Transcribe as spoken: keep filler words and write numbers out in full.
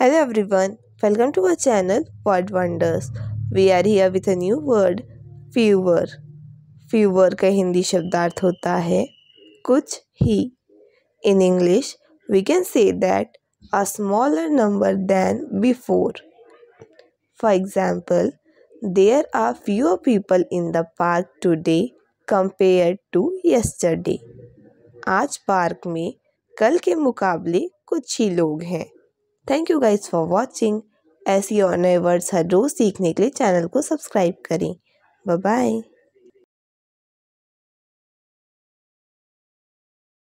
Hello everyone, welcome to our channel Word Wonders. We are here with a new word, fewer. Fewer का हिंदी शब्दार्थ होता है कुछ ही. In English, we can say that a smaller number than before. For example, there are fewer people in the park today compared to yesterday. आज park में कल के मुकाबले कुछ ही लोग हैं. Thank you guys for watching. ऐसी और नए वर्ड्स हर रोज़ सीखने के लिए चैनल को सब्सक्राइब करें. Bye bye.